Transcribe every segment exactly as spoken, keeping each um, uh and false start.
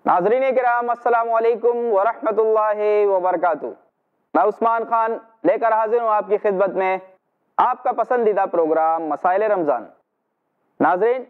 नाज़रीन किराम अस्सलाम वालेकुम वरहमतुल्लाहि वबरकातुहू। मैं उस्मान खान लेकर हाजिर हूँ आपकी खिदमत में आपका पसंदीदा प्रोग्राम मसाइल रमज़ान। नाज़रीन,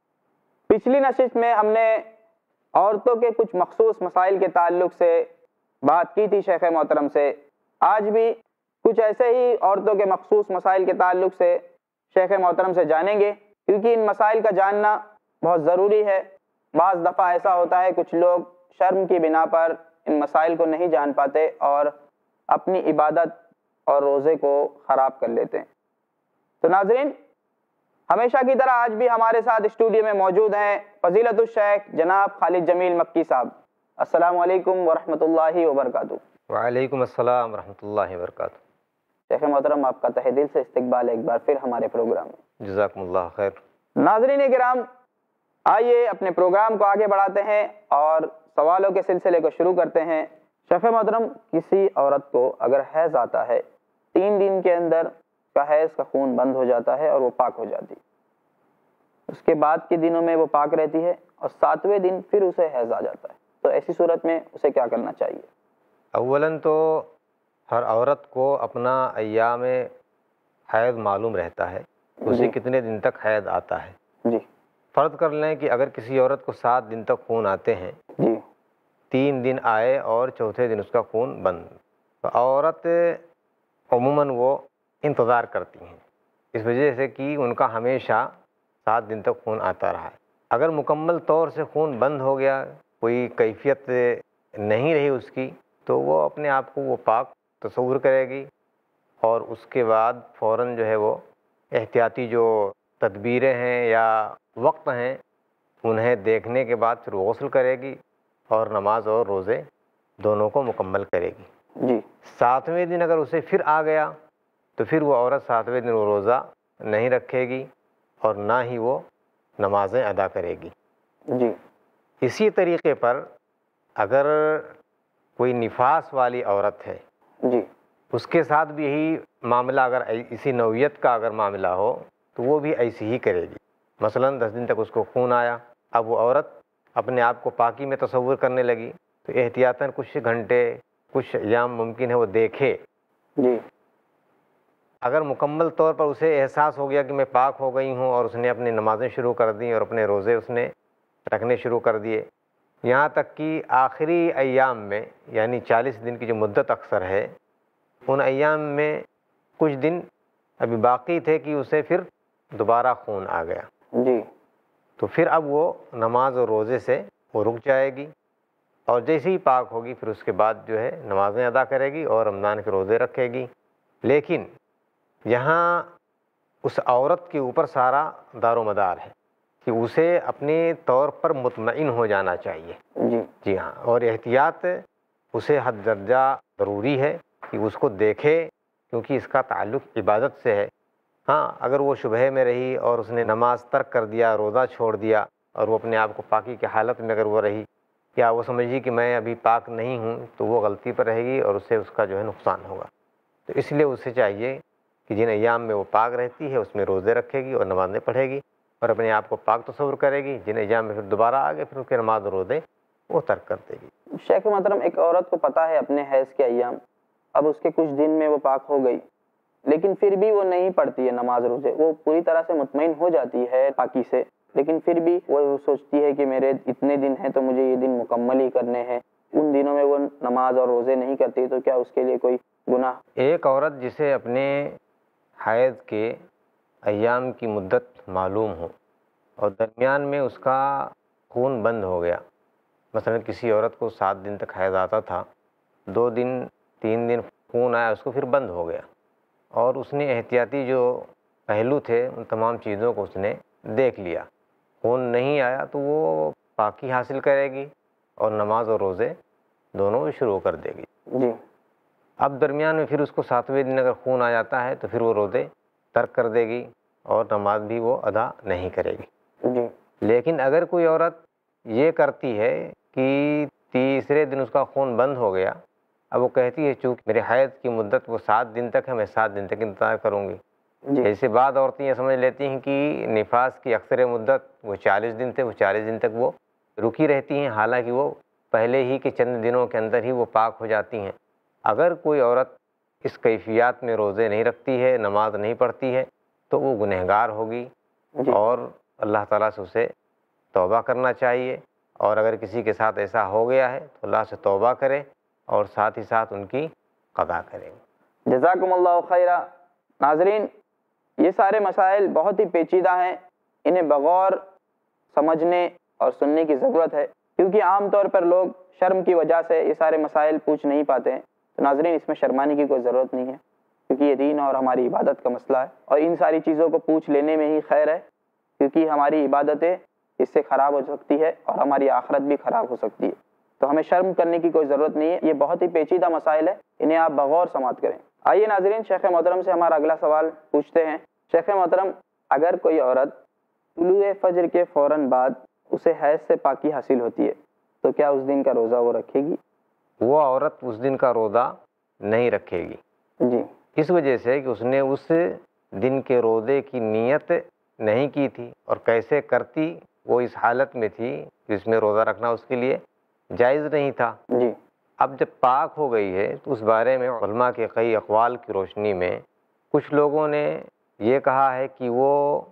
पिछली नशिस्त में हमने औरतों के कुछ मखसूस मसाइल के ताल्लुक से बात की थी शेख मोहतरम से। आज भी कुछ ऐसे ही औरतों के मखसूस मसाइल के ताल्लुक से शेख मोहतरम से जानेंगे, क्योंकि इन मसाइल का जानना बहुत ज़रूरी है। बाज़ दफ़ा ऐसा होता है कुछ लोग शर्म की बिना पर इन मसाइल को नहीं जान पाते और अपनी इबादत और रोज़े को ख़राब कर लेते हैं। तो नाज़रीन, हमेशा की तरह आज भी हमारे साथ स्टूडियो में मौजूद हैं फ़ज़ीलतुश शेख जनाब खालिद जमील मक्की साहब। अस्सलामु अलैकुम वरहमतुल्लाहि वबरकातुहू। वालेकुम अस्सलाम रहमतुल्लाहि वबरकातुहू। शेख मोहतरम, आपका तहे दिल से इस्तकबाल है एक बार फिर हमारे प्रोग्राम में। जज़ाकुमुल्लाह खैर। नाज़रीन किराम, आइए अपने प्रोग्राम को आगे बढ़ाते हैं और सवालों के सिलसिले को शुरू करते हैं। शेख मोहतरम, किसी औरत को अगर हैज़ आता है, तीन दिन के अंदर का हैज़ का खून बंद हो जाता है और वो पाक हो जाती है, उसके बाद के दिनों में वो पाक रहती है और सातवें दिन फिर उसे हैज़ आ जाता है, तो ऐसी सूरत में उसे क्या करना चाहिए? अव्वलन तो हर औरत को अपना अय्याम हैज़ मालूम रहता है, उसे कितने दिन तक हैज़ आता है। जी। फ़र्ज़ कर लें कि अगर किसी औरत को सात दिन तक खून आते हैं, जी। तीन दिन आए और चौथे दिन उसका खून बंद, तो औरत अमूमन वो इंतज़ार करती हैं, इस वजह से कि उनका हमेशा सात दिन तक खून आता रहा है। अगर मुकम्मल तौर से खून बंद हो गया, कोई कैफियत नहीं रही उसकी, तो वो अपने आप को वो पाक तस्वुर करेगी और उसके बाद फ़ौरन जो है वो एहतियाती जो तदबीरें हैं या वक्त हैं उन्हें देखने के बाद फिर गौस्ल करेगी और नमाज और रोज़े दोनों को मुकम्मल करेगी। जी। सातवें दिन अगर उसे फिर आ गया तो फिर वो औरत सातवें दिन वो रोज़ा नहीं रखेगी और ना ही वो नमाज़ें अदा करेगी। जी। इसी तरीके पर अगर कोई निफास वाली औरत है, जी, उसके साथ भी यही मामला, अगर इसी नौयत का अगर मामला हो तो वो भी ऐसी ही करेगी। मसलन दस दिन तक उसको खून आया, अब वो औरत अपने आप को पाकी में तस्वुर करने लगी, तो एहतियातन कुछ घंटे कुछ अय्याम मुमकिन है वो देखे। जी। अगर मुकम्मल तौर पर उसे एहसास हो गया कि मैं पाक हो गई हूँ और उसने अपनी नमाज़ें शुरू कर दी और अपने रोज़े उसने रखने शुरू कर दिए, यहाँ तक कि आखिरी अय्याम में यानी चालीस दिन की जो मुद्दत अक्सर है, उन अय्याम में कुछ दिन अभी बाकी थे कि उसे फिर दोबारा खून आ गया। जी। तो फिर अब वो नमाज और रोज़े से वो रुक जाएगी और जैसे ही पाक होगी फिर उसके बाद जो है नमाज़ें अदा करेगी और रमज़ान के रोज़े रखेगी। लेकिन यहाँ उस औरत के ऊपर सारा दारोमदार है कि उसे अपने तौर पर मुतमईन हो जाना चाहिए। जी। जी हाँ, और एहतियात उसे हद दर्जा ज़रूरी है कि उसको देखे, क्योंकि इसका ताल्लुक़ इबादत से है। हाँ, अगर वो शुबह में रही और उसने नमाज तर्क कर दिया, रोज़ा छोड़ दिया और वो अपने आप को पाकी की हालत में अगर वो रही या वो समझी कि मैं अभी पाक नहीं हूँ, तो वो गलती पर रहेगी और उससे उसका जो है नुकसान होगा। तो इसलिए उसे चाहिए कि जिन अय्याम में वो पाक रहती है उसमें रोज़े रखेगी और नमाज़ें पढ़ेगी और अपने आप को पाक तस्वुर करेगी। जिन अय्याम में फिर दोबारा आ गए फिर उसके नमाज और रोज़े वो तर्क कर देगी। शेख मोहतरम, एक औरत को पता है अपने हैज़ के अय्याम, अब उसके कुछ दिन में वो पाक हो गई, लेकिन फिर भी वो नहीं पढ़ती है नमाज रोज़े, वो पूरी तरह से मुतमईन हो जाती है पाकी से, लेकिन फिर भी वो सोचती है कि मेरे इतने दिन हैं तो मुझे ये दिन मुकम्मल ही करने हैं, उन दिनों में वो नमाज और रोज़े नहीं करती, तो क्या उसके लिए कोई गुनाह? एक औरत जिसे अपने हैज़ के अय्याम की मुद्दत मालूम हो और दरमियान में उसका खून बंद हो गया, मसलन किसी औरत को सात दिन तक हैज़ आता था, दो दिन तीन दिन खून आया, उसको फिर बंद हो गया और उसने एहतियाती जो पहलू थे उन तमाम चीज़ों को उसने देख लिया, खून नहीं आया तो वो पाकी हासिल करेगी और नमाज और रोज़े दोनों शुरू कर देगी। जी। अब दरमियान में फिर उसको सातवें दिन अगर खून आ जाता है तो फिर वो रोज़े तर्क कर देगी और नमाज भी वो अदा नहीं करेगी। जी। लेकिन अगर कोई औरत ये करती है कि तीसरे दिन उसका खून बंद हो गया, अब वो कहती है चूँकि मेरे हैज़ की मुद्दत वो सात दिन तक है, मैं सात दिन तक इंतज़ार करूँगी। जैसे बाद औरतें ये समझ लेती हैं कि निफास की अक्सर मुद्दत वो चालीस दिन थे, वो चालीस दिन तक वो رکی رہتی ہیں، حالانکہ وہ پہلے ہی کے چند دنوں کے اندر ہی وہ پاک ہو جاتی ہیں۔ اگر کوئی عورت اس کیفیات میں روزے نہیں رکھتی ہے، نماز نہیں پڑھتی ہے، تو وہ گنہگار ہوگی جی اور اللہ تعالیٰ سے اسے توبہ کرنا چاہیے، اور اگر کسی کے ساتھ ایسا ہو گیا ہے تو اللہ سے توبہ کرے اور ساتھ ہی ساتھ ان کی قضا کرے۔ جزاکم اللہ خیرہ۔ ناظرین، یہ سارے مسائل بہت ہی پیچیدہ ہیں، انہیں بغور سمجھنے اور سننے کی ضرورت ہے، کیونکہ عام طور پر لوگ شرم کی وجہ سے یہ سارے مسائل پوچھ نہیں پاتے ہیں۔ تو ناظرین، اس میں شرمانے کی کوئی ضرورت نہیں ہے، کیونکہ یہ دین اور ہماری عبادت کا مسئلہ ہے، اور ان ساری چیزوں کو پوچھ لینے میں ہی خیر ہے، کیونکہ ہماری عبادتیں اس سے خراب ہو سکتی ہے اور ہماری آخرت بھی خراب ہو سکتی ہے۔ تو ہمیں شرم کرنے کی کوئی ضرورت نہیں ہے، یہ بہت ہی پیچیدہ مسائل ہے، انہیں آپ بغور سماعت کریں۔ آئیے ناظرین، شیخ محترم سے ہمارا اگلا سوال پوچھتے ہیں۔ شیخ محترم، اگر کوئی عورت طلوع فجر کے فوراً بعد اسے حیض سے پاکی حاصل ہوتی ہے تو کیا اس دن کا روزہ وہ رکھے گی؟ وہ عورت اس دن کا روزہ نہیں رکھے گی، جی، اس وجہ سے کہ اس نے اس دن کے روزے کی نیت نہیں کی تھی، اور کیسے کرتی وہ اس حالت میں تھی جس میں روزہ رکھنا اس کے لیے جائز نہیں تھا۔ جی، اب جب پاک ہو گئی ہے تو اس بارے میں علماء کے کئی اقوال کی روشنی میں کچھ لوگوں نے یہ کہا ہے کہ وہ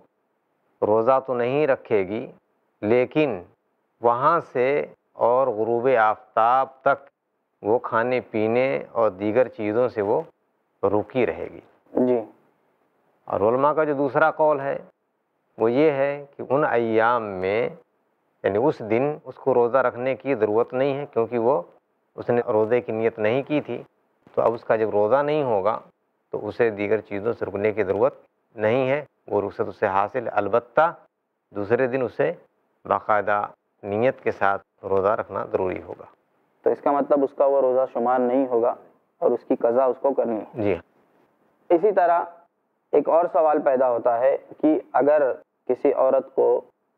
روزہ تو نہیں رکھے گی، لیکن وہاں سے اور غروب آفتاب تک وہ کھانے پینے اور دیگر چیزوں سے وہ رکی رہے گی۔ جی، اور علماء کا جو دوسرا قول ہے وہ یہ ہے کہ ان ایام میں، یعنی اس دن اس کو روزہ رکھنے کی ضرورت نہیں ہے، کیونکہ وہ اس نے روزے کی نیت نہیں کی تھی، تو اب اس کا جب روزہ نہیں ہوگا تو اسے دیگر چیزوں سے رکنے کی ضرورت نہیں ہے، وہ رخصت اسے حاصل ہے۔ البتہ دوسرے دن اسے باقاعدہ نیت کے ساتھ روزہ رکھنا ضروری ہوگا۔ تو اس کا مطلب اس کا وہ روزہ شمار نہیں ہوگا اور اس کی قضا اس کو کرنی ہے۔ جی، اسی طرح ایک اور سوال پیدا ہوتا ہے کہ اگر کسی عورت کو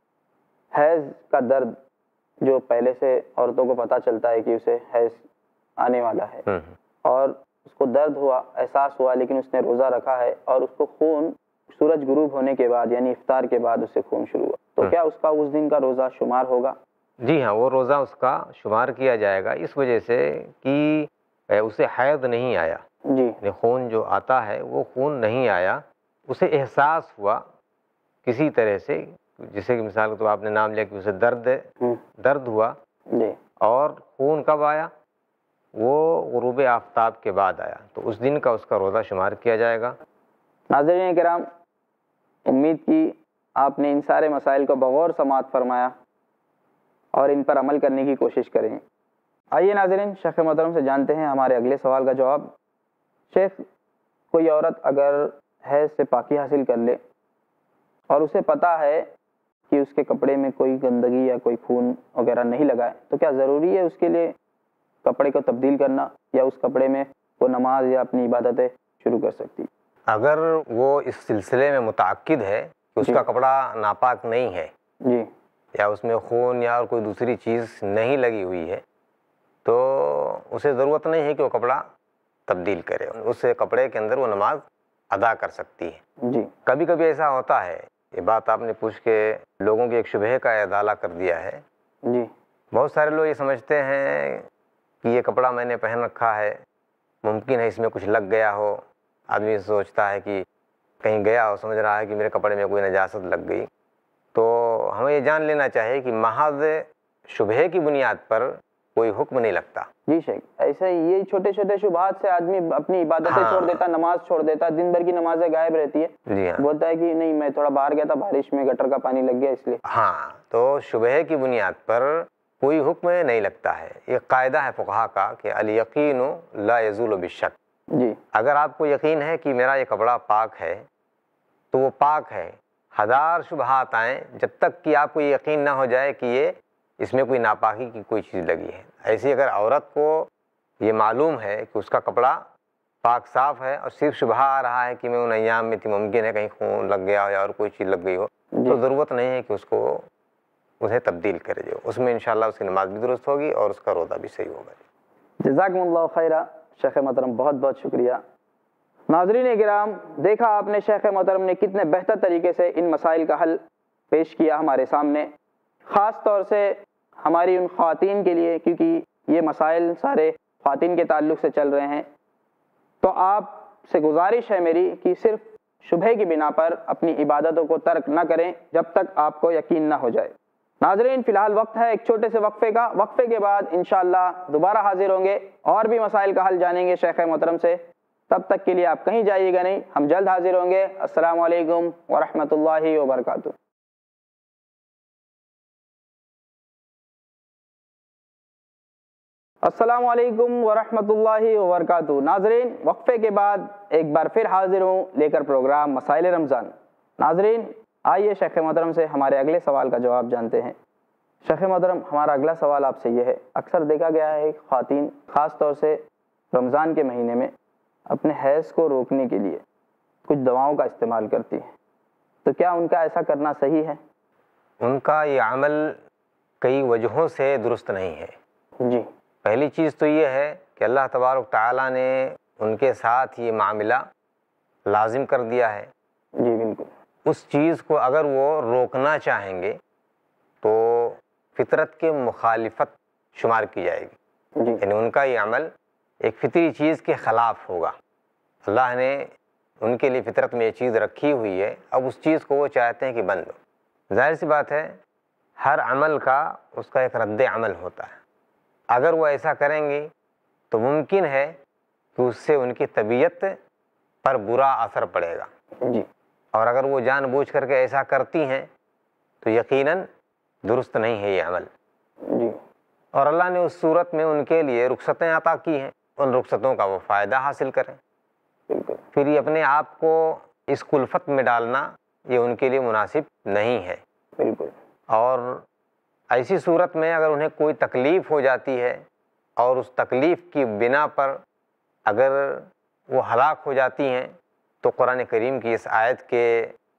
حیض کا درد، جو پہلے سے عورتوں کو پتہ چلتا ہے کہ اسے حیض آنے والا ہے، ہوں اور اس کو درد ہوا، احساس ہوا، لیکن اس نے روزہ رکھا ہے اور اس کو خون سورج غروب ہونے کے بعد یعنی افطار کے بعد اسے خون شروع ہوا، تو کیا اس کا اس دن کا روزہ شمار ہوگا؟ جی ہاں، وہ روزہ اس کا شمار کیا جائے گا، اس وجہ سے کہ اسے حیض نہیں آیا، جی، یعنی خون جو آتا ہے وہ خون نہیں آیا، اسے احساس ہوا کسی طرح سے، جیسے کہ مثال کے طور پر آپ نے نام لیا کہ اسے درد ہوں، درد ہوا، جی، اور خون کب آیا؟ وہ غروب آفتاب کے بعد آیا، تو اس دن کا اس کا روزہ شمار کیا جائے گا۔ ناظرین کرام، امید کی آپ نے ان سارے مسائل کو بغور سماعت فرمایا اور ان پر عمل کرنے کی کوشش کریں۔ آئیے ناظرین، شیخ محترم سے جانتے ہیں ہمارے اگلے سوال کا جواب۔ شیخ، کوئی عورت اگر حیض سے پاکی حاصل کر لے اور اسے پتہ ہے کہ اس کے کپڑے میں کوئی گندگی یا کوئی خون وغیرہ نہیں لگا ہے، تو کیا ضروری ہے اس کے لیے کپڑے کو تبدیل کرنا، یا اس کپڑے میں وہ نماز یا اپنی عبادتیں شروع کر سکتی؟ اگر وہ اس سلسلے میں متعقد ہے کہ اس جی، کا کپڑا ناپاک نہیں ہے، جی، یا اس میں خون یا اور کوئی دوسری چیز نہیں لگی ہوئی ہے، تو اسے ضرورت نہیں ہے کہ وہ کپڑا تبدیل کرے، اس کپڑے کے اندر وہ نماز ادا کر سکتی ہے۔ جی، کبھی کبھی ایسا ہوتا ہے، یہ بات آپ نے پوچھ کے لوگوں کے ایک شبہ کا ازالہ کر دیا ہے۔ جی، بہت سارے لوگ یہ سمجھتے ہیں کہ یہ کپڑا میں نے پہن رکھا ہے، ممکن ہے اس میں کچھ لگ گیا ہو، آدمی سوچتا ہے کہ کہیں گیا ہو، سمجھ رہا ہے کہ میرے کپڑے میں کوئی نجاست لگ گئی، تو ہمیں یہ جان لینا چاہیے کہ محض شبہ کی بنیاد پر کوئی حکم نہیں لگتا۔ جی شیخ، ایسے یہ چھوٹے چھوٹے شبہات سے آدمی اپنی عبادتیں ہاں، چھوڑ دیتا، نماز چھوڑ دیتا، دن بھر کی نمازیں غائب رہتی ہے، جی ہاں، بولتا ہے کہ نہیں میں تھوڑا باہر گیا تھا، بارش میں گٹر کا پانی لگ گیا اس لیے۔ ہاں، تو شبہ کی بنیاد پر کوئی حکم نہیں لگتا ہے۔ یہ قاعدہ ہے فقہا کا کہ الیقین لا یزول بالشک۔ جی، اگر آپ کو یقین ہے کہ میرا یہ کپڑا پاک ہے تو وہ پاک ہے، ہزار شبہات آئیں، جب تک کہ آپ کو یہ یقین نہ ہو جائے کہ یہ اس میں کوئی ناپاکی کی کوئی چیز لگی ہے۔ ایسی اگر عورت کو یہ معلوم ہے کہ اس کا کپڑا پاک صاف ہے اور صرف شبہ آ رہا ہے کہ میں ان ایام میں تھی، ممکن ہے کہیں خون لگ گیا ہو یا اور کوئی چیز لگ گئی ہو، تو ضرورت نہیں ہے کہ اس کو اسے تبدیل کرے، جو اس میں انشاءاللہ اس کی نماز بھی درست ہوگی اور اس کا روزہ بھی صحیح ہوگا۔ جزاکم اللہ خیرہ شیخ محترم، بہت بہت شکریہ۔ ناظرین کرام، دیکھا آپ نے شیخ محترم نے کتنے بہتر طریقے سے ان مسائل کا حل پیش کیا ہمارے سامنے۔ خاص طور سے ہماری ان خواتین کے لیے، کیونکہ یہ مسائل سارے خواتین کے تعلق سے چل رہے ہیں، تو آپ سے گزارش ہے میری کہ صرف شبہ کی بنا پر اپنی عبادتوں کو ترک نہ کریں جب تک آپ کو یقین نہ ہو جائے۔ ناظرین، فی الحال وقت ہے ایک چھوٹے سے وقفے کا۔ وقفے کے بعد انشاءاللہ دوبارہ حاضر ہوں گے اور بھی مسائل کا حل جانیں گے شیخ محترم سے۔ تب تک کے لیے آپ کہیں جائیے گا نہیں، ہم جلد حاضر ہوں گے۔ السلام علیکم ورحمۃ اللہ وبرکاتہ۔ السلام علیکم ورحمۃ اللہ وبرکاتہ۔ ناظرین، وقفے کے بعد ایک بار پھر حاضر ہوں لے کر پروگرام مسائل رمضان۔ ناظرین، آئیے شیخ محترم سے ہمارے اگلے سوال کا جواب جانتے ہیں۔ شیخ محترم، ہمارا اگلا سوال آپ سے یہ ہے، اکثر دیکھا گیا ہے کہ خواتین خاص طور سے رمضان کے مہینے میں اپنے حیض کو روکنے کے لیے کچھ دواؤں کا استعمال کرتی ہیں، تو کیا ان کا ایسا کرنا صحیح ہے؟ ان کا یہ عمل کئی وجہوں سے درست نہیں ہے۔ جی، پہلی چیز تو یہ ہے کہ اللہ تبارک تعالیٰ نے ان کے ساتھ یہ معاملہ لازم کر دیا ہے۔ جی بالکل۔ اس چیز کو اگر وہ روکنا چاہیں گے تو فطرت کے مخالفت شمار کی جائے گی، جی یعنی ان کا یہ عمل ایک فطری چیز کے خلاف ہوگا۔ اللہ نے ان کے لیے فطرت میں یہ چیز رکھی ہوئی ہے، اب اس چیز کو وہ چاہتے ہیں کہ بند ہو۔ ظاہر سی بات ہے، ہر عمل کا اس کا ایک رد عمل ہوتا ہے۔ اگر وہ ایسا کریں گی تو ممکن ہے کہ اس سے ان کی طبیعت پر برا اثر پڑے گا، جی اور اگر وہ جان بوجھ کر کے ایسا کرتی ہیں تو یقیناً درست نہیں ہے یہ عمل۔ جی اور اللہ نے اس صورت میں ان کے لیے رخصتیں عطا کی ہیں، ان رخصتوں کا وہ فائدہ حاصل کریں۔ بالکل۔ پھر یہ اپنے آپ کو اس کلفت میں ڈالنا یہ ان کے لیے مناسب نہیں ہے۔ بالکل۔ اور ایسی صورت میں اگر انہیں کوئی تکلیف ہو جاتی ہے اور اس تکلیف کی بنا پر اگر وہ ہلاک ہو جاتی ہیں تو قرآن کریم کی اس آیت کے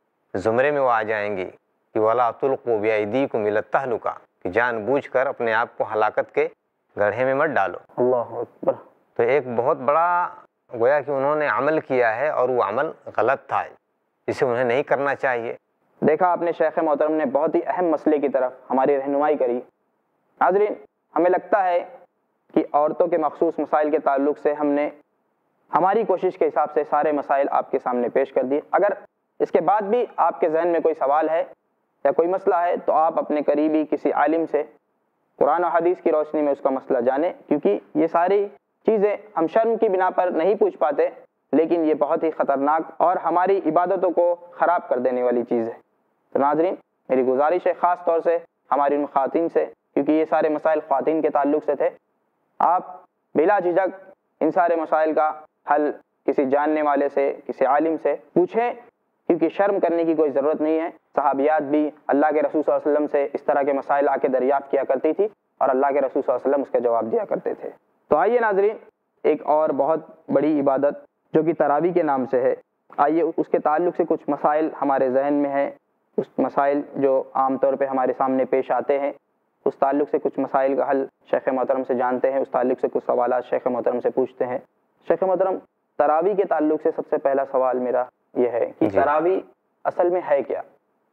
زمرے میں وہ آ جائیں گی کہ وَلَا تُلْقُوا بِأَيْدِيكُمْ إِلَى التَّهْلُكَةِ، کہ جان بوجھ کر اپنے آپ کو ہلاکت کے گڑھے میں مت ڈالو۔ اللہ اکبر۔ تو ایک بہت بڑا گویا کہ انہوں نے عمل کیا ہے اور وہ عمل غلط تھا، جسے انہیں نہیں کرنا چاہیے۔ دیکھا آپ نے، شیخ محترم نے بہت ہی اہم مسئلے کی طرف ہماری رہنمائی کری۔ ناظرین، ہمیں لگتا ہے کہ عورتوں کے مخصوص مسائل کے تعلق سے ہم نے ہماری کوشش کے حساب سے سارے مسائل آپ کے سامنے پیش کر دیے۔ اگر اس کے بعد بھی آپ کے ذہن میں کوئی سوال ہے یا کوئی مسئلہ ہے تو آپ اپنے قریبی کسی عالم سے قرآن و حدیث کی روشنی میں اس کا مسئلہ جانیں، کیونکہ یہ ساری چیزیں ہم شرم کی بنا پر نہیں پوچھ پاتے، لیکن یہ بہت ہی خطرناک اور ہماری عبادتوں کو خراب کر دینے والی چیز ہے۔ تو ناظرین، میری گزارش ہے خاص طور سے ہماری ان خواتین سے، کیونکہ یہ سارے مسائل خواتین کے تعلق سے تھے، آپ بلا جھجک ان سارے مسائل کا حل کسی جاننے والے سے، کسی عالم سے پوچھیں، کیونکہ شرم کرنے کی کوئی ضرورت نہیں ہے۔ صحابیات بھی اللہ کے رسول صلی اللہ علیہ وسلم سے اس طرح کے مسائل آ کے دریافت کیا کرتی تھی اور اللہ کے رسول صلی اللہ علیہ وسلم اس کا جواب دیا کرتے تھے۔ تو آئیے ناظرین، ایک اور بہت بڑی عبادت جو کہ تراویح کے نام سے ہے، آئیے اس کے تعلق سے کچھ مسائل ہمارے ذہن میں ہیں، اس مسائل جو عام طور پہ ہمارے سامنے پیش آتے ہیں، اس تعلق سے کچھ مسائل کا حل شیخ محترم سے جانتے ہیں، اس تعلق سے کچھ سوالات شیخ محترم سے پوچھتے ہیں۔ شیخ محترم، تراویح کے تعلق سے سب سے پہلا سوال میرا یہ ہے کہ جی۔ تراویح اصل میں ہے کیا؟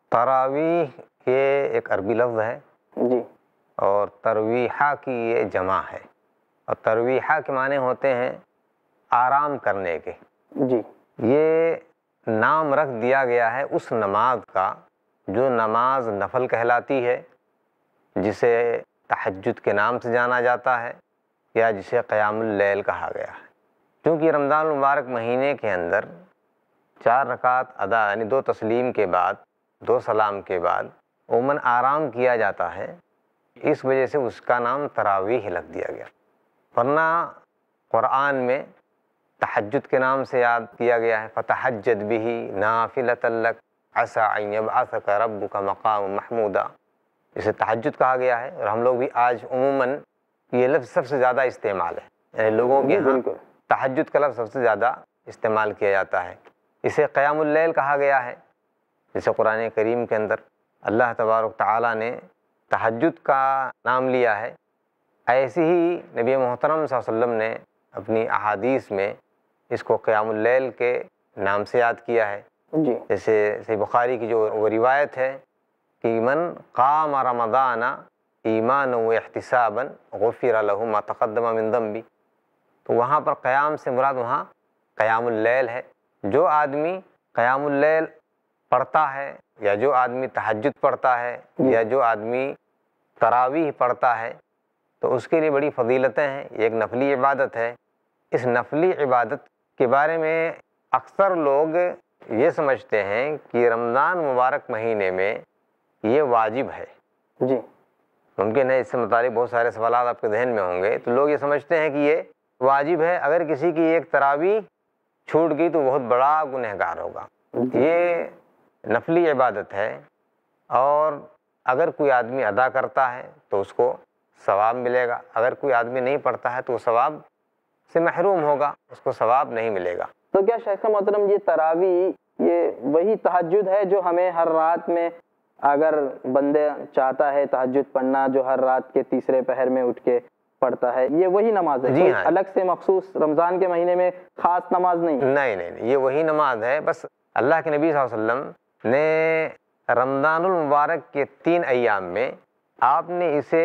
تراویح یہ ایک عربی لفظ ہے، جی، اور ترویحہ کی یہ جمع ہے، اور ترویحہ کے معنی ہوتے ہیں آرام کرنے کے۔ جی یہ نام رکھ دیا گیا ہے اس نماز کا جو نماز نفل کہلاتی ہے، جسے تہجد کے نام سے جانا جاتا ہے یا جسے قیام اللیل کہا گیا ہے۔ کیونکہ رمضان المبارک مہینے کے اندر چار رکعت ادا، یعنی دو تسلیم کے بعد، دو سلام کے بعد عموماً آرام کیا جاتا ہے، اس وجہ سے اس کا نام تراویح لگ دیا گیا۔ ورنہ قرآن میں تہجد کے نام سے یاد کیا گیا ہے، فَتَحَجَّدْ بِهِ نَافِلَةً لَكَ عَسَىٰ أَن يَبْعَثَكَ رَبُّكَ مَقَامًا مَحْمُودًا، اسے تہجد کہا گیا ہے، اور ہم لوگ بھی آج عموماً یہ لفظ سب سے زیادہ استعمال ہے، یعنی لوگوں کے یہاں تہجد کا لفظ سب سے زیادہ استعمال کیا جاتا ہے۔ اسے قیام اللیل کہا گیا ہے، جسے قرآن کریم کے اندر اللہ تبارک تعالیٰ نے تہجد کا نام لیا ہے۔ ایسے ہی نبی محترم صلی اللہ علیہ وسلم نے اپنی احادیث میں اس کو قیام اللیل کے نام سے یاد کیا ہے۔ جی جیسے صحیح بخاری کی جو وہ روایت ہے کہ من قام رمضان ایمانا و احتسابا غفر لہ ما تقدم من ذنبی، تو وہاں پر قیام سے مراد وہاں قیام اللیل ہے۔ جو آدمی قیام اللیل پڑھتا ہے، یا جو آدمی تہجد پڑھتا ہے، یا جو آدمی تراویح پڑھتا ہے، تو اس کے لیے بڑی فضیلتیں ہیں۔ یہ ایک نفلی عبادت ہے۔ اس نفلی عبادت کے بارے میں اکثر لوگ یہ سمجھتے ہیں کہ رمضان مبارک مہینے میں یہ واجب ہے۔ جی ممکن ہے اس سے متعلق بہت سارے سوالات آپ کے ذہن میں ہوں گے، تو لوگ یہ سمجھتے ہیں کہ یہ واجب ہے، اگر کسی کی ایک تراویح چھوٹ گئی تو بہت بڑا گنہگار ہوگا۔ یہ نفلی عبادت ہے، اور اگر کوئی آدمی ادا کرتا ہے تو اس کو ثواب ملے گا، اگر کوئی آدمی نہیں پڑھتا ہے تو وہ ثواب سے محروم ہوگا، اس کو ثواب نہیں ملے گا۔ تو کیا شیخ محترم یہ تراویح یہ وہی تہجد ہے جو ہمیں ہر رات میں اگر بندے چاہتا ہے تہجد پڑھنا، جو ہر رات کے تیسرے پہر میں اٹھ کے پڑھتا ہے، یہ وہی نماز ہے؟ جی ہاں، الگ سے مخصوص رمضان کے مہینے میں خاص نماز نہیں؟ نہیں نہیں نہیں، یہ وہی نماز ہے۔ بس اللہ کے نبی صلی اللہ علیہ وسلم نے رمضان المبارک کے تین ایام میں آپ نے اسے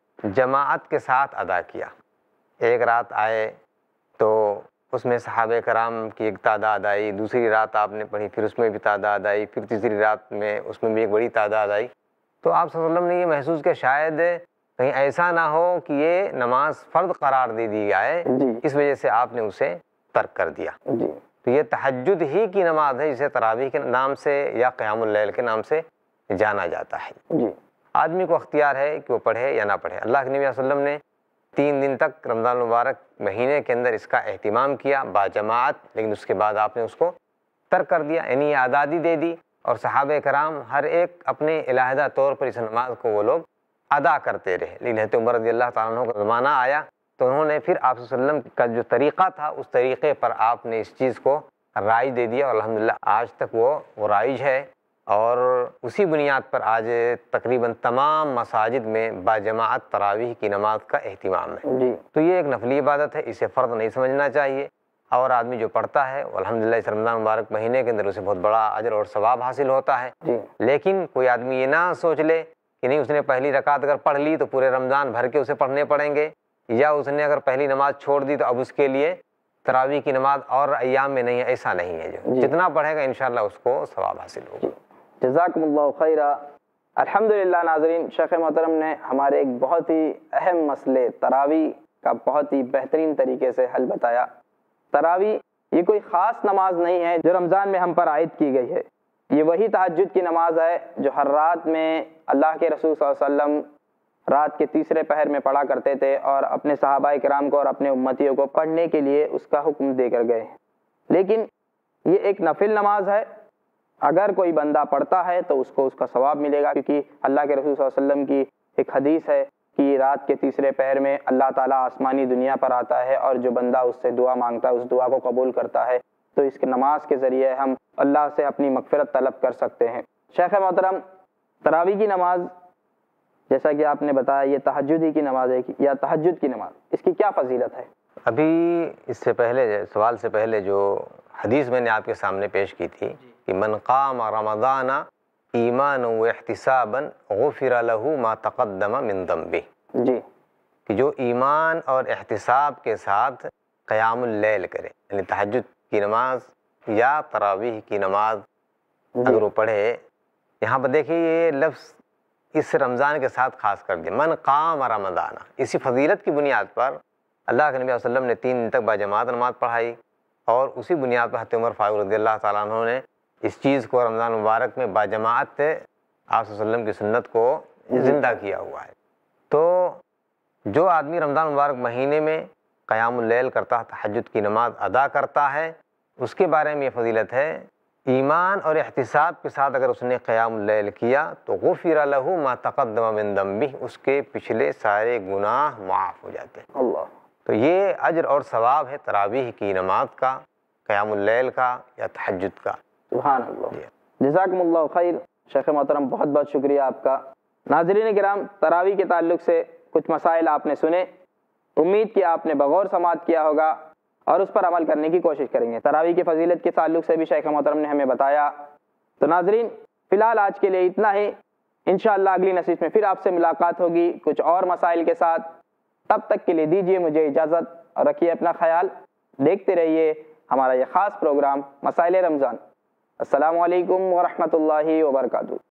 جماعت کے ساتھ ادا کیا۔ ایک رات آئے تو اس میں صحابہ کرام کی ایک تعداد آئی، دوسری رات آپ نے پڑھی، پھر اس میں بھی تعداد آئی، پھر تیسری رات میں اس میں بھی ایک بڑی تعداد آئی۔ تو آپ صلی اللہ علیہ وسلم نے یہ محسوس کیا شاید کہیں ایسا نہ ہو کہ یہ نماز فرض قرار دے دی جائے، اس وجہ سے آپ نے اسے ترک کر دیا۔ تو یہ تہجد ہی کی نماز ہے، جسے تراویح کے نام سے یا قیام اللیل کے نام سے جانا جاتا ہے۔ آدمی کو اختیار ہے کہ وہ پڑھے یا نہ پڑھے۔ اللہ کے نبی صلی اللہ علیہ وسلم نے تین دن تک رمضان المبارک مہینے کے اندر اس کا اہتمام کیا باجماعت، لیکن اس کے بعد آپ نے اس کو ترک کر دیا، یعنی یہ آزادی دے دی، اور صحابہ کرام ہر ایک اپنے علیحدہ طور پر اس نماز کو وہ لوگ ادا کرتے رہے۔ لیکن حضرت عمر رضی اللہ تعالیٰ عنہ کا زمانہ آیا تو انہوں نے پھر آپ صلی اللہ علیہ وسلم کا جو طریقہ تھا اس طریقے پر آپ نے اس چیز کو رائج دے دیا، اور الحمدللہ آج تک وہ وہ رائج ہے، اور اسی بنیاد پر آج تقریباً تمام مساجد میں باجماعت تراویح کی نماز کا اہتمام ہے۔ جی تو یہ ایک نفلی عبادت ہے، اسے فرض نہیں سمجھنا چاہیے، اور آدمی جو پڑھتا ہے وہ الحمدللہ اس رمضان مبارک مہینے کے اندر اسے بہت بڑا اجر اور ثواب حاصل ہوتا ہے۔ جی لیکن کوئی آدمی یہ نہ سوچ لے کہ نہیں، اس نے پہلی رکعت اگر پڑھ لی تو پورے رمضان بھر کے اسے پڑھنے پڑیں گے، یا اس نے اگر پہلی نماز چھوڑ دی تو اب اس کے لیے تراویح کی نماز اور ایام میں نہیں ہے، ایسا نہیں ہے۔ جو جتنا پڑھے گا انشاءاللہ اس کو ثواب حاصل ہوگا۔ جزاکم اللہ خیرہ۔ الحمدللہ ناظرین، شیخ محترم نے ہمارے ایک بہت ہی اہم مسئلے تراویح کا بہت ہی بہترین طریقے سے حل بتایا۔ تراویح یہ کوئی خاص نماز نہیں ہے جو رمضان میں ہم پر عائد کی گئی ہے، یہ وہی تہجد کی نماز ہے جو ہر رات میں اللہ کے رسول صلی اللہ علیہ وسلم رات کے تیسرے پہر میں پڑھا کرتے تھے، اور اپنے صحابہ کرام کو اور اپنے امتیوں کو پڑھنے کے لیے اس کا حکم دے کر گئے۔ لیکن یہ ایک نفل نماز ہے، اگر کوئی بندہ پڑھتا ہے تو اس کو اس کا ثواب ملے گا، کیونکہ اللہ کے رسول صلی اللہ علیہ وسلم کی ایک حدیث ہے کہ رات کے تیسرے پہر میں اللہ تعالیٰ آسمانی دنیا پر آتا ہے، اور جو بندہ اس سے دعا مانگتا ہے اس دعا کو قبول کرتا ہے۔ تو اس کے نماز کے ذریعے ہم اللہ سے اپنی مغفرت طلب کر سکتے ہیں۔ شیخ محترم، تراویح کی نماز جیسا کہ آپ نے بتایا یہ تہجد ہی کی نماز ہے یا تہجد کی نماز، اس کی کیا فضیلت ہے؟ ابھی اس سے پہلے سوال سے پہلے جو حدیث میں نے آپ کے سامنے پیش کی تھی کہ من قام رمضان ایمانا و احتسابا غفر له ما تقدم من ذنبہ، جی کہ جو ایمان اور احتساب کے ساتھ قیام اللیل کرے، یعنی تہجد کی نماز یا تراویح کی نماز اگر وہ پڑھے، یہاں پر دیکھیے یہ لفظ اس رمضان کے ساتھ خاص کر دیا، من قام رمضان، اسی فضیلت کی بنیاد پر اللہ کے نبی صلی اللہ علیہ وسلم نے تین دن تک باجماعت نماز پڑھائی، اور اسی بنیاد پر حضرت عمر فاروق رضی اللہ تعالیٰ عنہ نے اس چیز کو رمضان مبارک میں باجماعت آپ صلی اللہ علیہ وسلم کی سنت کو زندہ کیا ہوا ہے۔ تو جو آدمی رمضان مبارک مہینے میں قیام اللیل کرتا ہے، تہجد کی نماز ادا کرتا ہے، اس کے بارے میں یہ فضیلت ہے، ایمان اور احتساب کے ساتھ اگر اس نے قیام اللیل کیا تو غفر له ما تقدم من ذنبہ، اس کے پچھلے سارے گناہ معاف ہو جاتے ہیں۔ اللہ، تو یہ اجر اور ثواب ہے تراویح کی نماز کا، قیام اللیل کا یا تہجد کا۔ سبحان اللہ، جزاکم اللہ خیر۔ شیخ محترم بہت بہت شکریہ آپ کا۔ ناظرین کرام، تراویح کے تعلق سے کچھ مسائل آپ نے سنے، امید کہ آپ نے بغور سماعت کیا ہوگا اور اس پر عمل کرنے کی کوشش کریں گے۔ تراویح کی فضیلت کے تعلق سے بھی شیخ محترم نے ہمیں بتایا۔ تو ناظرین، فی الحال آج کے لیے اتنا ہی۔ انشاءاللہ اگلی نشست میں پھر آپ سے ملاقات ہوگی کچھ اور مسائل کے ساتھ. تب تک کے لیے دیجیے مجھے اجازت اور رکھیے اپنا خیال. دیکھتے رہیے ہمارا یہ خاص پروگرام مسائل رمضان. السلام علیکم ورحمۃ اللہ وبرکاتہ.